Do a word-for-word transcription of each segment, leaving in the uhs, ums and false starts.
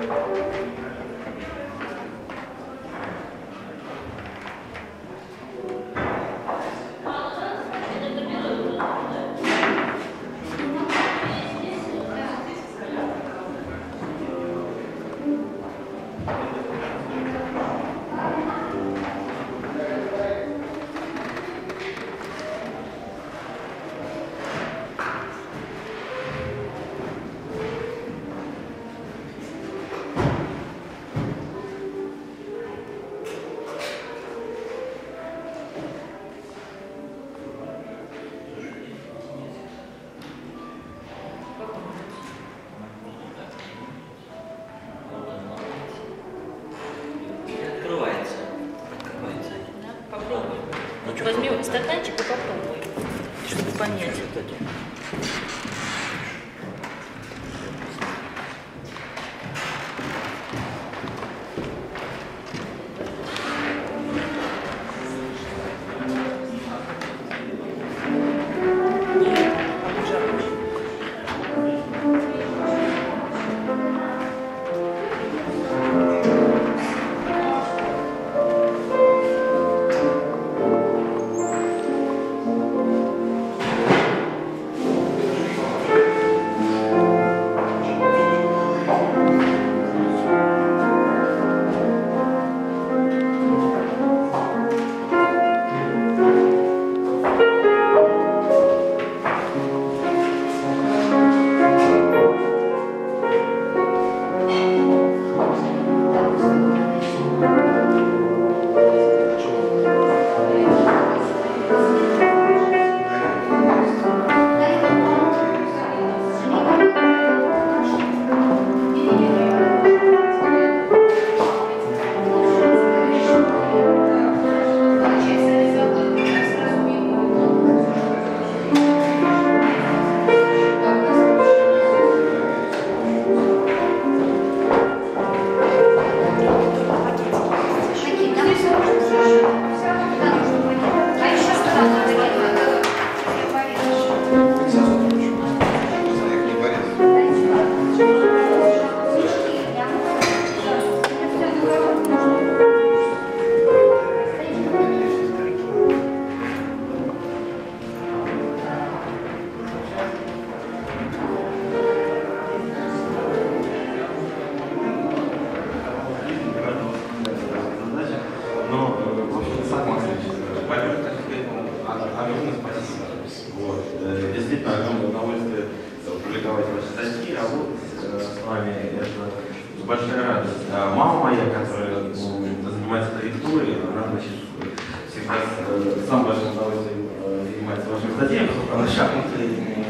Возьми стаканчик и попробуй, чтобы понять. Действительно, огромное удовольствие публиковать ваши статьи, работать с вами. Это большая радость. Мама моя, которая занимается редактурой, она, значит, всегда с самым большим удовольствием занимается вашими статьями, поскольку она шахматы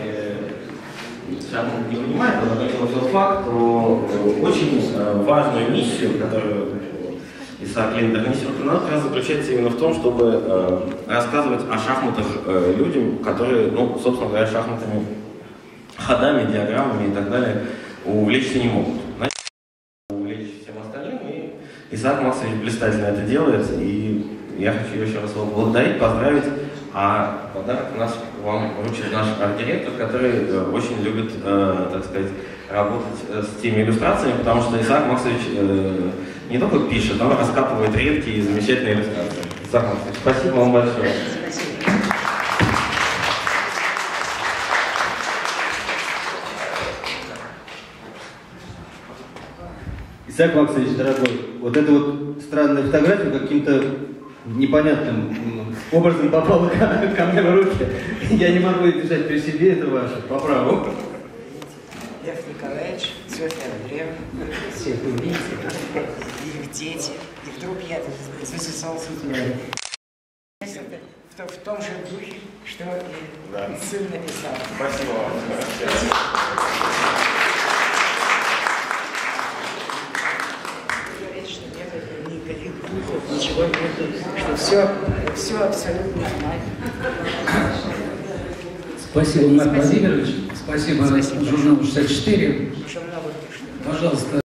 не, шахматы не понимает, но отметила тот факт, что очень важную миссию, которую Исаак Линдер несет, она как раз заключается именно в том, чтобы э, рассказывать о шахматах э, людям, которые, ну, собственно говоря, шахматами, ходами, диаграммами и так далее увлечься не могут. Значит, увлечь всем остальным, и Исаак Максович блистательно это делает, и я хочу еще раз его поблагодарить, поздравить, а подарок у нас вам вручит наш арт-директор, который э, очень любит, э, так сказать, работать э, с теми иллюстрациями, потому что Исаак Максович э, не только пишет, но и раскапывает редкие и замечательные иллюстрации. Исаак Максович, спасибо вам большое. Исаак Максович, дорогой, вот эта вот странная фотография каким-то непонятным образом попала ко, ко мне в руки. Я не могу ее держать при себе, это ваше, по праву. Лев Николаевич, Софья Андреевна, все их убийцы, их дети, и вдруг я засосался туда. В, в том же духе, что и да. Сын написал. Спасибо вам. Говорит, что нет никаких духов, ничего нет, что все, все абсолютно знает. Спасибо, Марк Владимирович. Спасибо, Спасибо. Журналу шестьдесят четыре. Еще много пишет. Пожалуйста.